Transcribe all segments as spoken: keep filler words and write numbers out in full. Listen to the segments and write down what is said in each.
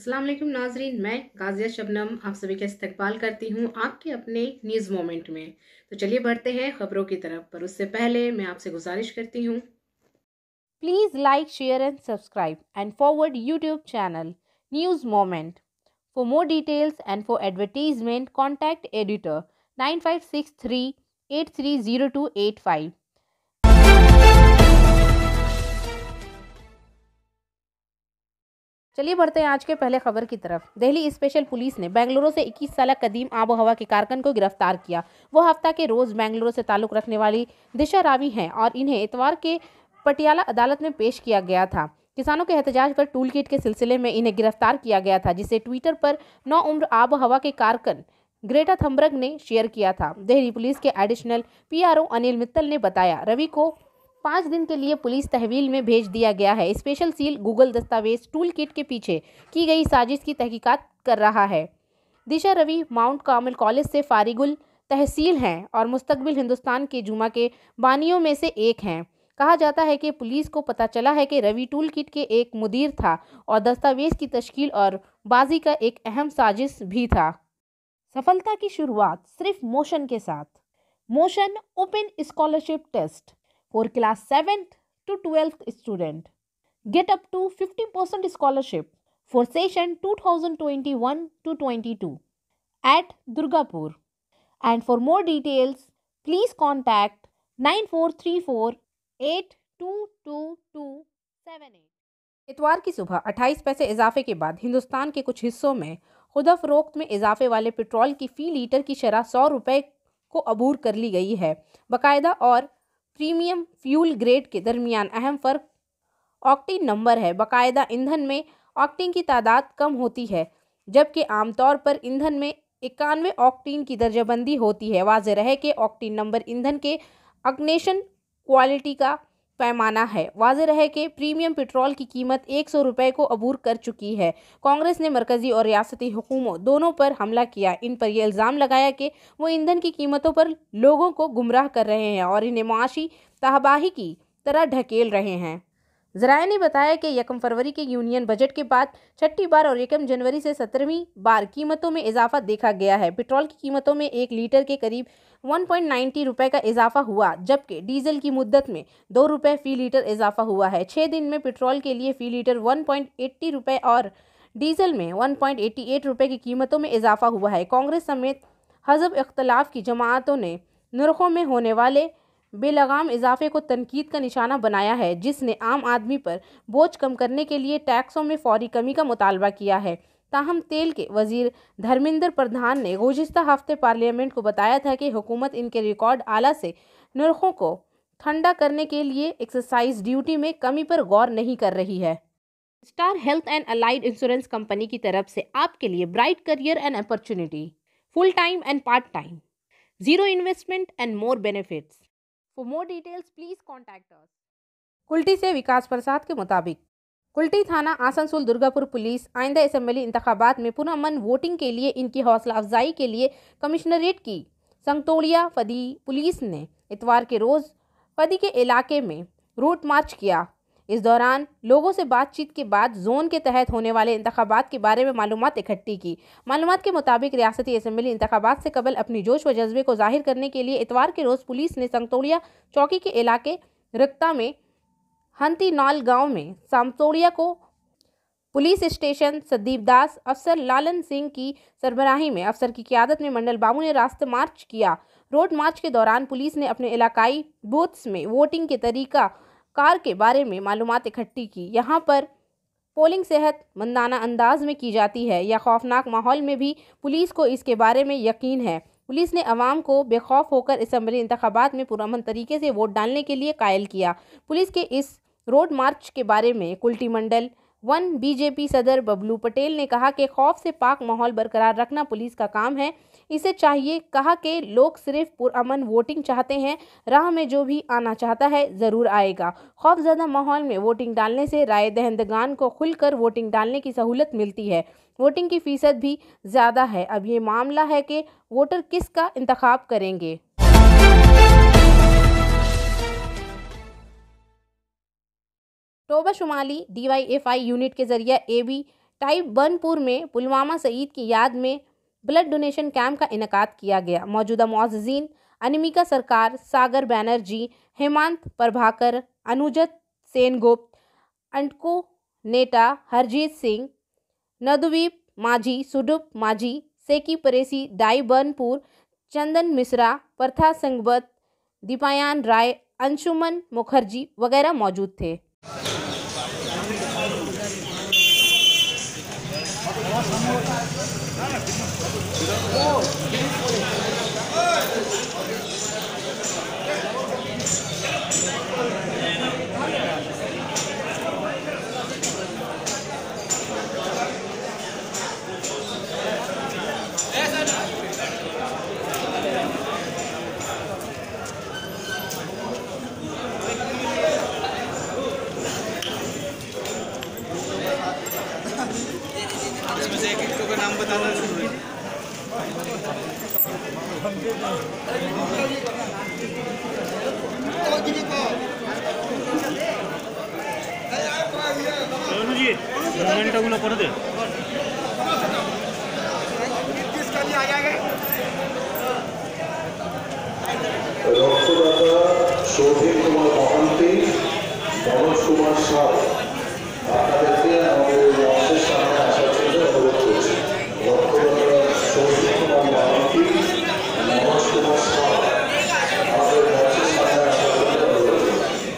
अस्सलाम वालेकुम नाजरीन, मैं गाजिया शबनम आप सभी का इस्तकबाल करती हूँ आपके अपने न्यूज़ मोमेंट में। तो चलिए बढ़ते हैं खबरों की तरफ, पर उससे पहले मैं आपसे गुजारिश करती हूँ Please like, share and subscribe and forward YouTube channel News Moment. For more details and for advertisement contact editor nine five six three eight three zero two eight five. चलिए बढ़ते हैं आज के पहले खबर की तरफ। दिल्ली स्पेशल पुलिस ने बेंगलुरु से इक्कीस साल कदीम आबो हवा के कारकुन को गिरफ्तार किया। वो हफ्ता के रोज बेंगलुरु से ताल्लुक रखने वाली दिशा रावी हैं और इन्हें इतवार के पटियाला अदालत में पेश किया गया था। किसानों के एहतजाज पर टूल किट के सिलसिले में इन्हें गिरफ्तार किया गया था, जिसे ट्विटर पर नौ उम्र आबो हवा के कारकुन ग्रेटा थम्बरग ने शेयर किया था। दिल्ली पुलिस के एडिशनल पीआरओ अनिल मित्तल ने बताया, रवि को पाँच दिन के लिए पुलिस तहवील में भेज दिया गया है। स्पेशल सील गूगल दस्तावेज टूल किट के पीछे की गई साजिश की तहकीकात कर रहा है। Disha Ravi Mount Carmel college से फारिगुल तहसील हैं और मुस्तकबिल हिंदुस्तान के जुमा के बानियों में से एक हैं। कहा जाता है कि पुलिस को पता चला है कि रवि टूल किट के एक मुदीर था और दस्तावेज की तश्कील और बाजी का एक अहम साजिश भी था। सफलता की शुरुआत सिर्फ मोशन के साथ। Motion open scholarship test for class seventh to twelfth student. Get up to fifty percent scholarship for session twenty twenty-one to twenty-two at Durgapur. And for more details, please contact nine four three four eight two two two seven eight. इतवार की सुबह अट्ठाईस पैसे इजाफे के बाद हिंदुस्तान के कुछ हिस्सों में खुदा फरोख्त में इजाफे वाले पेट्रोल की फी लीटर की शरह सौ रुपये को अबूर कर ली गई है। बाकायदा और प्रीमियम फ्यूल ग्रेड के दरमियान अहम फ़र्क ऑक्टेन नंबर है। बाकायदा ईंधन में ऑक्टेन की तादाद कम होती है, जबकि आमतौर पर ईंधन में इक्यानवे ऑक्टेन की दर्जाबंदी होती है। वाज़ेह रहे कि ऑक्टेन नंबर ईंधन के अग्नेशन क्वालिटी का पैमाना है। वाज़ेह रहे कि प्रीमियम पेट्रोल की कीमत एक सौ रुपये को अबूर कर चुकी है। कांग्रेस ने मरकज़ी और रियासती हुकूमत दोनों पर हमला किया। इन पर यह इल्ज़ाम लगाया कि वो ईंधन की कीमतों पर लोगों को गुमराह कर रहे हैं और इन्हें माशी तबाही की तरह ढकेल रहे हैं। ज़राए ने बताया कि यकम फरवरी के यूनियन बजट के बाद छठी बार और यकम जनवरी से सत्रहवीं बार कीमतों में इजाफा देखा गया है। पेट्रोल की कीमतों में एक लीटर के करीब एक पॉइंट नब्बे रुपए का इजाफा हुआ, जबकि डीजल की मुद्दत में दो रुपए फी लीटर इजाफा हुआ है। छः दिन में पेट्रोल के लिए फी लीटर एक पॉइंट अस्सी रुपए और डीजल में एक पॉइंट अट्ठासी रुपए की कीमतों में इजाफा हुआ है। कांग्रेस समेत हज़ब इख्तलाफ की जमातों ने नरखों में होने वाले बेलगाम इजाफे को तनकीद का निशाना बनाया है, जिसने आम आदमी पर बोझ कम करने के लिए टैक्सों में फौरी कमी का मुतालबा किया है। ताहम तेल के वजीर धर्मेंद्र प्रधान ने गुज़िश्ता हफ्ते पार्लियामेंट को बताया था कि हुकूमत इनके रिकॉर्ड आला से नरखों को ठंडा करने के लिए एक्साइज ड्यूटी में कमी पर गौर नहीं कर रही है। Star health and allied insurance company की तरफ से आपके लिए bright career and opportunity, full time and part time, zero investment and more benefits. For more details, please contact us. Kulti से विकास प्रसाद के मुताबिक कुल्टी थाना आसनसोल दुर्गापुर पुलिस आइंदा असम्बली इंतखाबात में पुरअमन वोटिंग के लिए इनकी हौसला अफजाई के लिए कमिश्नरेट की संगतोड़िया फदी पुलिस ने इतवार के रोज़ फदी के इलाके में रूट मार्च किया। इस दौरान लोगों से बातचीत के बाद जोन के तहत होने वाले इंतखाबात के बारे में मालूमात इकट्ठी की। मालूमात के मुताबिक रियासती असम्बली इंतखाबात से कबल अपनी जोश व जज्बे को जाहिर करने के लिए इतवार के रोज़ पुलिस ने संगतोड़िया चौकी के इलाके रक्ता में हंती नाल गाँव में संगतोड़िया को पुलिस स्टेशन सदीप दास अफसर लालन सिंह की सरबराही में अफसर की क़यादत में मंडल बाबू ने रास्ते मार्च किया। रोड मार्च के दौरान पुलिस ने अपने इलाकाई बूथ्स में वोटिंग के तरीका कार के बारे में मालूमात इकट्ठी की। यहाँ पर पोलिंग सेहत मंदाना अंदाज में की जाती है या खौफनाक माहौल में भी पुलिस को इसके बारे में यकीन है। पुलिस ने अवाम को बेखौफ होकर असम्बली इंतखाबात में पुरअमन तरीके से वोट डालने के लिए कायल किया। पुलिस के इस रोड मार्च के बारे में कुल्टी मंडल वन बीजेपी सदर बबलू पटेल ने कहा कि खौफ से पाक माहौल बरकरार रखना पुलिस का काम है, इसे चाहिए। कहा कि लोग सिर्फ पुरअमन वोटिंग चाहते हैं, राह में जो भी आना चाहता है ज़रूर आएगा। खौफजदा माहौल में वोटिंग डालने से राय दहिंदगान को खुलकर वोटिंग डालने की सहूलत मिलती है। वोटिंग की फ़ीसद भी ज़्यादा है। अब ये मामला है कि वोटर किसका इंतखाब करेंगे। टोबा शुमाली D Y F I unit के जरिए ए बी टाइप बनपुर में पुलवामा शहीद की याद में ब्लड डोनेशन कैंप का इनेकाद किया गया। मौजूदा मुअज़्ज़िज़ीन अनिमिका सरकार, सागर बैनर्जी, हेमंत प्रभाकर, अनुजत सेनगुप्त, अंटको नेटा, हरजीत सिंह, नदुवीप माझी, सुडुप माझी, सेकी परेसी, डाई बनपुर, चंदन मिश्रा, प्रथा संगबत, दीपायान राय, अंशुमन मुखर्जी वगैरह मौजूद थे। नाम बताना जरूरी है। মোমেন্টগুলো করে দে। রক্তদাতা শৌভিক কুমার মহান্তি, মনোজ কুমার সাউ, আপনাদেরকে আমাদের মঞ্চের সামনে আসার জন্য অনুরোধ করছি। রক্তদাতা শৌভিক কুমার মহান্তি, মনোজ কুমার সাউ, আমাদের মঞ্চের সামনে আসার জন্য অনুরোধ করছি।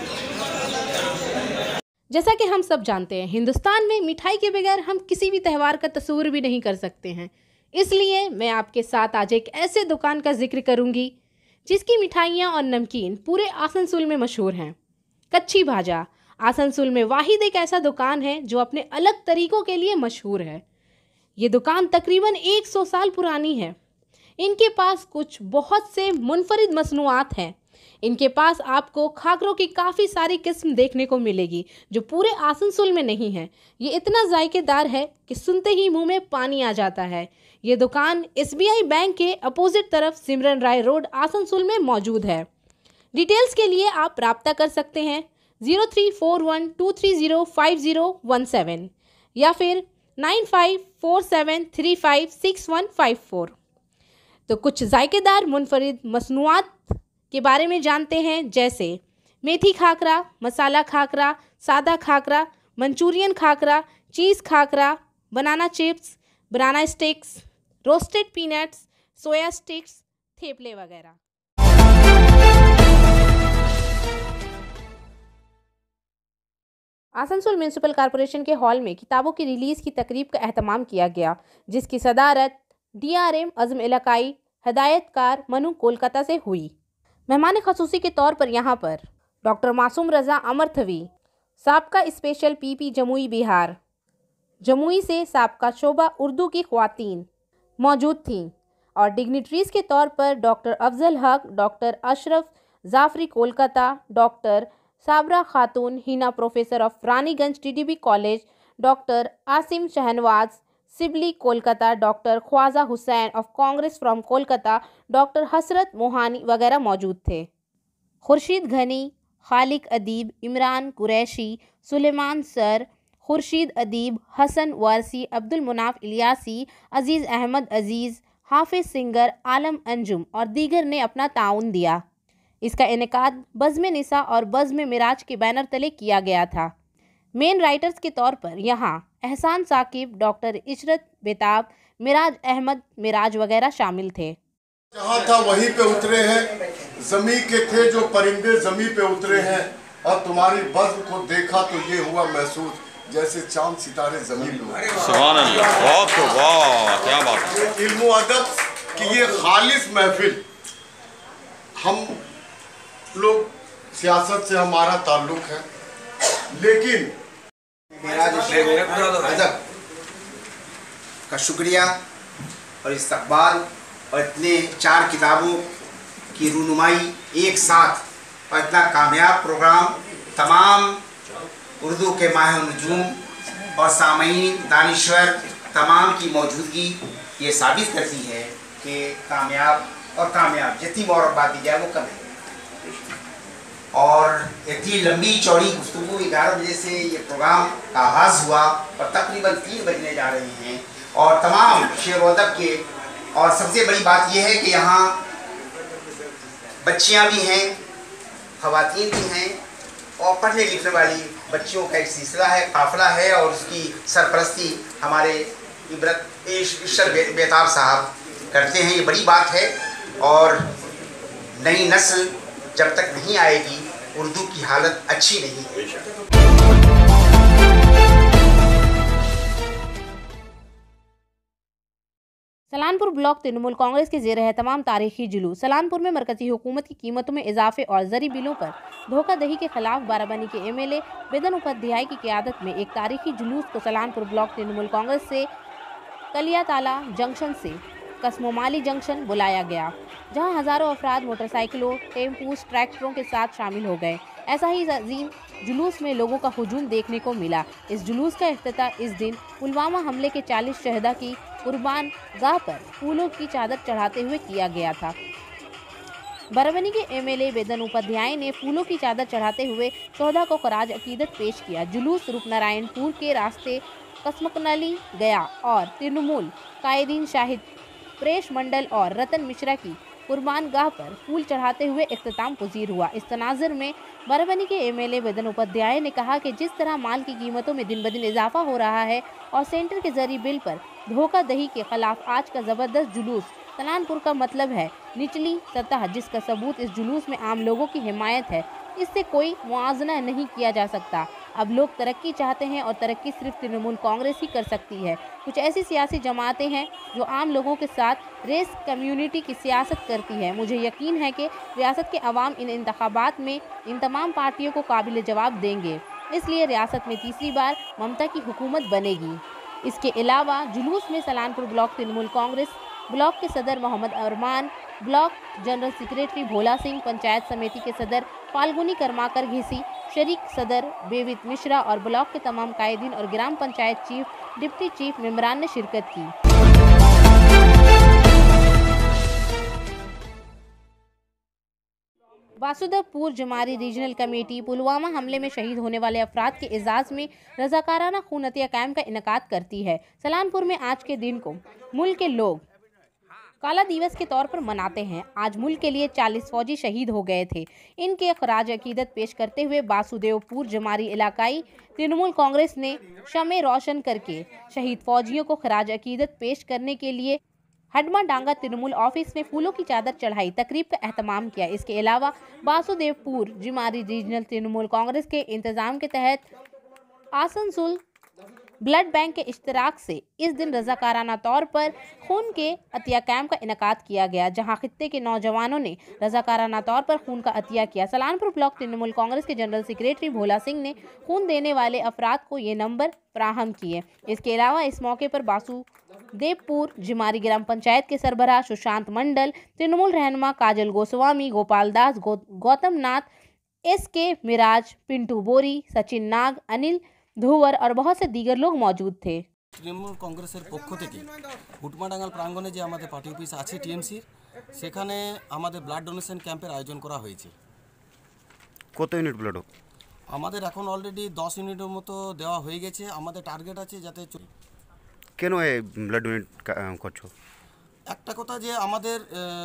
जैसा कि हम सब जानते हैं, हिंदुस्तान में मिठाई के बगैर हम किसी भी त्यौहार का तस्वुर भी नहीं कर सकते हैं। इसलिए मैं आपके साथ आज एक ऐसे दुकान का जिक्र करूंगी जिसकी मिठाइयाँ और नमकीन पूरे आसनसोल में मशहूर हैं। कच्ची भाजा आसनसोल में वाहिद एक ऐसा दुकान है जो अपने अलग तरीक़ों के लिए मशहूर है। ये दुकान तकरीबन एक सौ साल पुरानी है। इनके पास कुछ बहुत से मुनफरिद मसनूआत हैं। इनके पास आपको खाकरों की काफ़ी सारी किस्म देखने को मिलेगी जो पूरे आसनसोल में नहीं है। ये इतना जायकेदार है कि सुनते ही मुंह में पानी आ जाता है। ये दुकान एस बी आई बैंक के अपोजिट तरफ सिमरन राय रोड आसनसोल में मौजूद है। डिटेल्स के लिए आप रब्ता कर सकते हैं zero three four one two three zero five zero one seven या फिर nine five four seven three five six one five four. तो कुछ जायकेदार मुनफरिद मसनूआत के बारे में जानते हैं, जैसे मेथी खाकरा, मसाला खाकरा, सादा khakra, Manchurian khakra, cheese khakra, banana chips, banana sticks, roasted peanuts, soya sticks, theple वगैरह। आसनसोल म्यूनिसिपल कॉरपोरेशन के हॉल में किताबों की रिलीज़ की तकरीब का एहतमाम किया गया, जिसकी सदारत डी आर एम अज़म इलाकाई हदायतकार मनु कोलकाता से हुई। मेहमान खसूसी के तौर पर यहाँ पर डॉक्टर मासूम रज़ा अमरथवी, साबका special P P Jamui Bihar, Jamui से साबका शोबा उर्दू की ख्वातीन मौजूद थीं और डिग्निटरीज़ के तौर पर doctor Afzal Haq, doctor Ashraf Jafri Kolkata, doctor Sabra Khatoon Hina professor of Raniganj T D B college, doctor Asim Shahnawaz Shibli Kolkata, doctor Khwaja Hussain of Congress from Kolkata, doctor Hasrat Mohani वगैरह मौजूद थे। खुर्शीद घनी, खालिक अदीब, इमरान कुरैशी, सुलेमान सर, खुर्शीद अदीब, हसन वारसी, अब्दुल मुनाफ इलियासी, अजीज़ अहमद अजीज़, हाफिज़ सिंगर, आलम अंजुम और दीगर ने अपना ताउन दिया। इसका इनेकाद बज़्म निसा और बज़्म मिराज के बैनर तले किया गया था। मेन राइटर्स के तौर पर यहाँ एहसान साकिब, डॉक्टर इशरत बेताब, मिराज अहमद मिराज वगैरह शामिल थे। जहाँ था वहीं पे उतरे हैं, जमी के थे जो परिंदे जमी पे उतरे हैं, और तुम्हारी बज़्म को देखा तो ये हुआ महसूस जैसे चांद सितारे जमी पे। सुभान अल्लाह, वाह तो वाह, क्या बात है। इल्म अदब की ये खालिस महफिल, हम लोग सियासत से हमारा ताल्लुक है, लेकिन अदब का शुक्रिया और इस्तकबाल और इतने चार किताबों की रूनुमाई एक साथ और इतना कामयाब प्रोग्राम तमाम उर्दू के माहिर नजूम और सामीन दानिश्वर तमाम की मौजूदगी ये साबित करती है कि कामयाब और कामयाब जितनी और बात दी जाए वो कम है। और इतनी लंबी चौड़ी गुफ्तगू ग्यारह बजे से ये प्रोग्राम का आगाज़ हुआ और तकरीबन तीन बजने जा रहे हैं और तमाम शेर व अदब के। और सबसे बड़ी बात यह है कि यहाँ बच्चियाँ भी हैं, ख़वातीन भी हैं और पढ़ने लिखने वाली बच्चियों का एक सिलसिला है, काफ़िला है और उसकी सरपरस्ती हमारे इबरत ईश्वर बेताब साहब करते हैं। ये बड़ी बात है और नई नस्ल जब तक नहीं आएगी उर्दू की हालत अच्छी नहीं है। सलानपुर ब्लॉक तृणमूल कांग्रेस के जेर है तमाम तारीखी जुलूस। सलानपुर में मरकजी हुकूमत की कीमतों में इजाफे और जरी बिलों पर धोखाधड़ी के खिलाफ बाराबनी के एमएलए वेदन उपाध्याय की क़यादत में एक तारीखी जुलूस को सलानपुर ब्लॉक तृणमूल कांग्रेस से कलियाताला जंक्शन से कसमोमाली जंक्शन बुलाया गया, जहां हजारों अफराद मोटरसाइकिलों, टेम्पूस, ट्रैक्टरों के साथ शामिल हो गए। ऐसा ही अजीम जुलूस में लोगों का हुजूम देखने को मिला। इस जुलूस का इफ्तिताह इस दिन पुलवामा हमले के चालीस शहदा की कुर्बान गाह पर फूलों की चादर चढ़ाते हुए किया गया था। बाराबनी के एमएलए वेदन उपाध्याय ने फूलों की चादर चढ़ाते हुए शहदा को खराज अकीदत पेश किया। जुलूस रूपनारायणपुर के रास्ते कसमकनली गया और तृणमूल कायदीन शाहिद प्रेश मंडल और रतन मिश्रा की कुर्बान गाह पर फूल चढ़ाते हुए इख्तिताम पजीर हुआ। इस तनाज़ुर में बाराबनी के एमएलए वेदन उपाध्याय ने कहा कि जिस तरह माल की कीमतों में दिन ब दिन इजाफा हो रहा है और सेंटर के जरिए बिल पर धोखाधड़ी के खिलाफ आज का ज़बरदस्त जुलूस सलानपुर का मतलब है निचली सतह, जिसका सबूत इस जुलूस में आम लोगों की हिमायत है। इससे कोई मुआवजा नहीं किया जा सकता। अब लोग तरक्की चाहते हैं और तरक्की सिर्फ तृणमूल कांग्रेस ही कर सकती है। कुछ ऐसी सियासी जमातें हैं जो आम लोगों के साथ रेस कम्युनिटी की सियासत करती है। मुझे यकीन है कि रियासत के अवाम इन इंतखाबात में इन तमाम पार्टियों को काबिल जवाब देंगे, इसलिए रियासत में तीसरी बार ममता की हुकूमत बनेगी। इसके अलावा जुलूस में सलानपुर ब्लॉक तृणमूल कांग्रेस ब्लॉक के सदर Mohammad Arman, block general secretary Bhola Singh, panchayat samiti के सदर फाल्गुनी कर्माकर घिसी, शरीक सदर बेवित मिश्रा और ब्लॉक के तमाम कायदीन और ग्राम पंचायत चीफ, डिप्टी चीफ मेंबरान ने शिरकत की। वासुदेवपुर जमारी रीजनल कमेटी पुलवामा हमले में शहीद होने वाले अफराद के एजाज में रजाकाराना खूनतिया कैंप का इनेकाद करती है। सलानपुर में आज के दिन को मुल्क के लोग काला दिवस के तौर पर मनाते हैं। आज मुल्क के लिए चालीस फौजी शहीद हो गए थे। इनके खराज अकीदत पेश करते हुए वासुदेवपुर जमारी इलाकाई तृणमूल कांग्रेस ने शमे रोशन करके शहीद फौजियों को खराज अकीदत पेश करने के लिए हडमा डांगा तृणमूल ऑफिस में फूलों की चादर चढ़ाई तकरीब का एहतमाम किया। इसके अलावा वासुदेवपुर जमारी रीजनल तृणमूल कांग्रेस के इंतजाम के तहत आसनसोल ब्लड बैंक के इश्तराक से इस दिन रजाकाराना तौर पर खून के अतिया कैंप का इनेकाद किया गया, जहां खित्ते के नौजवानों ने रजाकाराना तौर पर खून का अतिया किया। सलानपुर ब्लॉक तृणमूल कांग्रेस के जनरल सेक्रेटरी भोला सिंह ने खून देने वाले अफराद को ये नंबर फराहम किए। इसके अलावा इस मौके पर वासुदेवपुर जिमारी ग्राम पंचायत के सरबराह सुशांत मंडल, तृणमूल रहनुमा काजल गोस्वामी, गोपाल दास, गौ, गौतम नाथ, एस के मिराज, पिंटू बोरी, सचिन नाग, अनिल धुवर और बहुत से दीगर लोग मौजूद थे। तृणमूल कांग्रेसের পক্ষ থেকে হুটমাডাঙ্গাল প্রাঙ্গণে যে আমাদের পার্টি অফিস আছে টিএমসি, সেখানে আমাদের ব্লাড ডোনেশন ক্যাম্পের আয়োজন করা হয়েছে। কত ইউনিট ব্লাড? আমাদের এখন অলরেডি দশ ইউনিটের মতো দেওয়া হয়ে গেছে। আমাদের টার্গেট আছে যাতে কেন এই ব্লাড ডোনেট করছো? একটা কথা যে আমাদের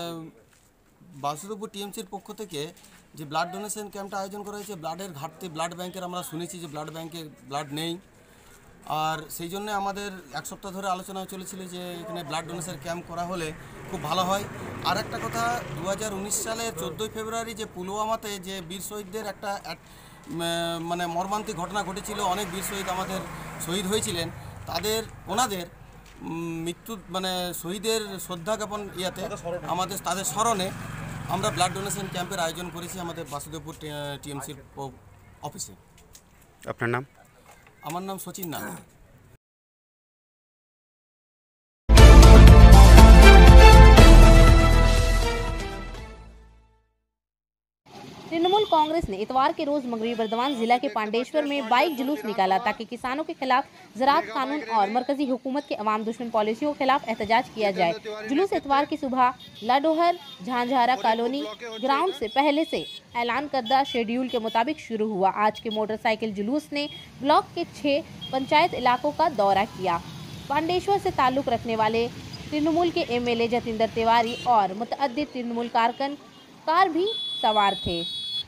বাসুদেবপুর টিএমসির পক্ষ থেকে যে ব্লাড ডোনেশন ক্যাম্পটা আয়োজন করা হয়েছে, ব্লাডের ঘাটতি, ব্লাড ব্যাংকের আমরা শুনেছি যে ব্লাড ব্যাংকে ব্লাড নেই, আর সেই জন্য আমাদের এক সপ্তাহ ধরে আলোচনা চলেছিল যে এখানে ব্লাড ডোনেশন ক্যাম্প করা হলে খুব ভালো হয়। আর একটা কথা, দু হাজার উনিশ সালের চোদ্দোই ফেব্রুয়ারি যে পুলওয়ামাতে যে বীর শহীদদের একটা মানে মর্মান্তিক ঘটনা ঘটেছিল, অনেক বীর শহীদ আমাদের শহীদ হয়েছিলেন, তাদের ওনাদের মৃত্যু মানে শহীদের শ্রদ্ধা জ্ঞাপন ইয়াতে আমাদের তাদের স্মরণে আমরা ব্লাড ডোনেশন ক্যাম্পের আয়োজন করেছি আমাদের বাসুদেবপুর টিএমসির অফিসে। আপনার নাম? আমার নাম সচিন নাগ। तृणमूल कांग्रेस ने इतवार के रोज मगरबी बर्दवान जिला के पांडेश्वर में बाइक जुलूस निकाला ताकि किसानों के खिलाफ ज़राअत कानून और मरकजी हुकूमत के अवाम दुश्मन पॉलिसियों के खिलाफ एहतजाज किया जाए। जुलूस इतवार की सुबह लाडोहर झांझारा कॉलोनी ग्राउंड से पहले से ऐलान करदा शेड्यूल के मुताबिक शुरू हुआ। आज के मोटरसाइकिल जुलूस ने ब्लॉक के छह पंचायत इलाकों का दौरा किया। पांडेश्वर से ताल्लुक रखने वाले तृणमूल के एमएलए जतिंदर तिवारी और मुतअद्दिद तृणमूल कारकन कार भी सवार थे।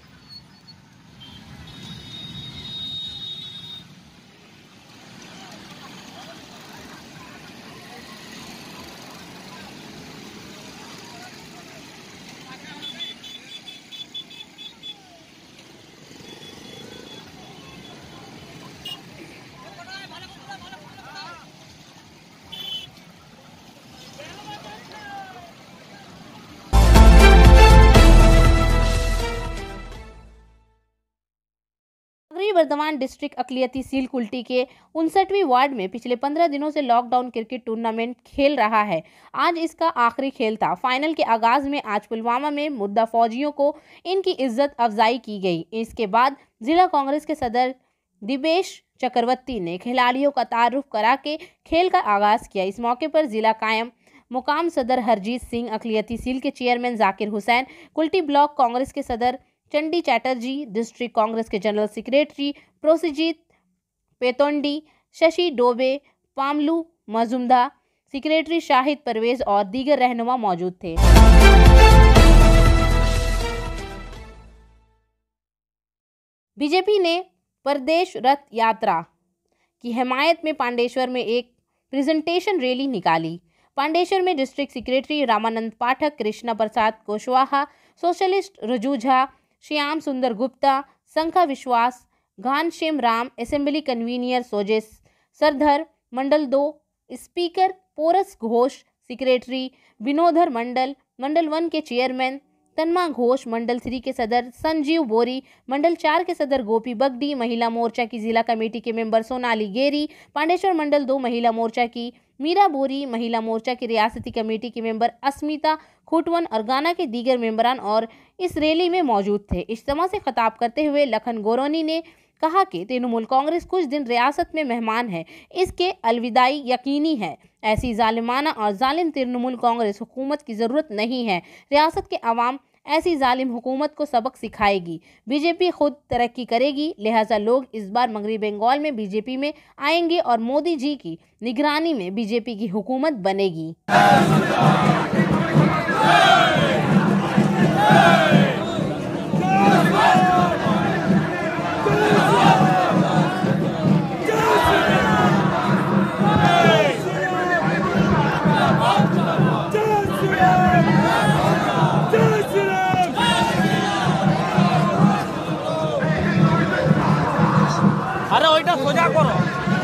बर्दवान डिस्ट्रिक्ट अकलियती सील कुल्टी के उनसठवीं वार्ड में पिछले पंद्रह दिनों से लॉकडाउन क्रिकेट टूर्नामेंट खेल रहा है। आज इसका आखिरी खेल था। फाइनल के आगाज में आज पुलवामा में मुद्दा फौजियों को इनकी इज्जत अफजाई की गई। इसके बाद जिला कांग्रेस के सदर दिवेश चक्रवर्ती ने खिलाड़ियों का तारुफ करा के खेल का आगाज किया। इस मौके पर जिला कायम मुकाम सदर हरजीत सिंह, अकलियती सील के चेयरमैन जाकिर हुसैन, कुल्टी ब्लॉक कांग्रेस के सदर चंडी चैटर्जी, डिस्ट्रिक्ट कांग्रेस के जनरल सेक्रेटरी प्रोसिजीत पेतोंडी, शशि डोबे, पामलू मजुमदा, सेक्रेटरी शाहिद परवेज और दीगर रहनुमा मौजूद थे। बीजेपी ने प्रदेश रथ यात्रा की हिमायत में पांडेश्वर में एक प्रेजेंटेशन रैली निकाली। पांडेश्वर में district secretary Ramanand Pathak, Krishna Prasad Kushwaha, socialist Raju Jha, Shyam Sundar Gupta, Sankha Biswas, Ghanshyam Ram, assembly convenor सोजेस सरधर, मंडल दो स्पीकर पोरस घोष, सेक्रेटरी विनोधर मंडल, मंडल वन के चेयरमैन तन्मा घोष, मंडल थ्री के सदर संजीव बोरी, मंडल चार के सदर गोपी बगडी, महिला मोर्चा की जिला कमेटी के मेंबर सोनाली गेरी, पांडेश्वर मंडल दो महिला मोर्चा की मीरा बोरी, महिला मोर्चा की रियासती कमेटी के मेंबर अस्मिता खुटवन और गाना के दीगर मेंबरान और इस रैली में मौजूद थे। इज्तिमा से खिताब करते हुए लखन गोरोनी ने कहा कि तृणमूल कांग्रेस कुछ दिन रियासत में मेहमान है, इसके अलविदाई यकीनी है। ऐसी जालिमाना और जालिम तृणमूल कांग्रेस हुकूमत की ज़रूरत नहीं है। रियासत के अवाम ऐसी जालिम हुकूमत को सबक सिखाएगी। बीजेपी खुद तरक्की करेगी, लिहाजा लोग इस बार मगरबी बंगाल में बीजेपी में आएंगे और मोदी जी की निगरानी में बीजेपी की हुकूमत बनेगी। अरे ওইটা সোজা করো।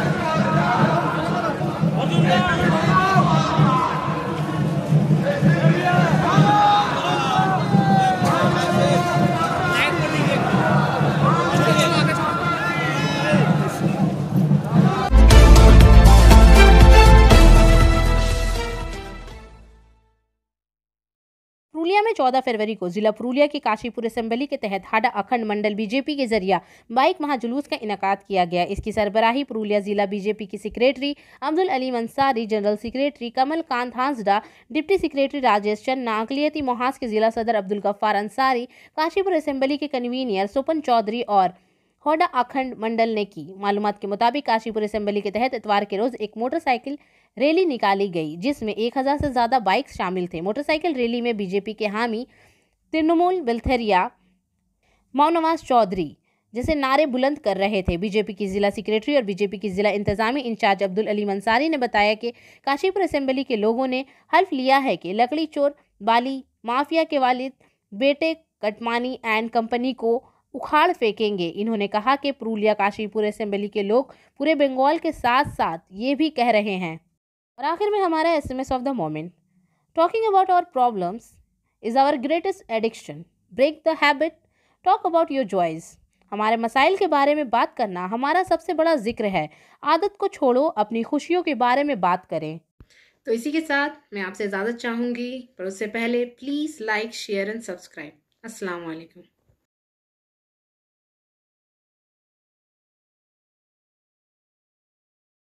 पुरुलिया में चौदह फरवरी को जिला पुरुलिया की काशीपुर असेंबली के तहत हाडा अखंड मंडल बीजेपी के जरिए बाइक महाजुलूस का इनेकाद किया गया। इसकी सरबराही पुरुलिया जिला बीजेपी की secretary Abdul Alim Ansari, general secretary Kamal Kant Hansda, deputy secretary Rajesh चन्ना, अकलियती मोहास के जिला सदर अब्दुल गफ्फार अंसारी, काशीपुर असेंबली के कन्वीनियर सुपन चौधरी और होडा अखंड मंडल ने की। मालूमात के मुताबिक काशीपुर असेंबली के तहत इतवार के रोज एक मोटरसाइकिल रैली निकाली गई जिसमें एक हजार से ज्यादा बाइक शामिल थे। मोटरसाइकिल रैली में बीजेपी के हामी तृणमूल बिलथरिया मौनवास चौधरी जैसे नारे बुलंद कर रहे थे। बीजेपी की जिला सेक्रेटरी और बीजेपी की जिला इंतजामी इंचार्ज अब्दुल अलीम अंसारी ने बताया कि काशीपुर असेंबली के लोगों ने हल्फ लिया है कि लकड़ी चोर बाली माफिया के वालिद बेटे कटमानी एंड कंपनी को उखाड़ फेंकेंगे। इन्होंने कहा कि पुरुलिया काशीपुर असेंबली के लोग पूरे बंगाल के साथ साथ ये भी कह रहे हैं। और आखिर में हमारा SMS of the moment, talking about our problems is our greatest addiction, break the habit, talk about your joys. हमारे मसाइल के बारे में बात करना हमारा सबसे बड़ा जिक्र है। आदत को छोड़ो, अपनी खुशियों के बारे में बात करें। तो इसी के साथ मैं आपसे इजाज़त चाहूँगी, पर उससे पहले please like, share and subscribe. अस्सलाम वालेकुम।